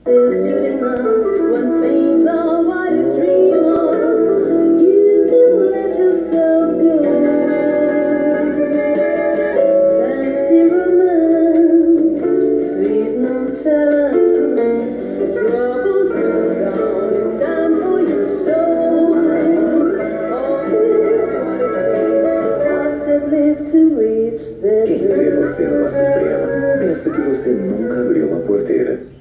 Is good enough when things are what you dream of. You can let yourself go. Fancy romance, sweet nonchalant. Troubles come down, it's time for your soul. All is what it takes. Hearts that live to reach their ¿Quién cree usted no va a sufrir? Piensa que usted nunca abrió una puerta.